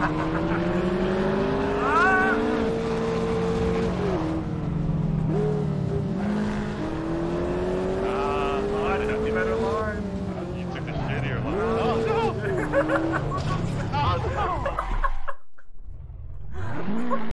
I didn't have the better line. You took the shittier line. Oh no! Oh no!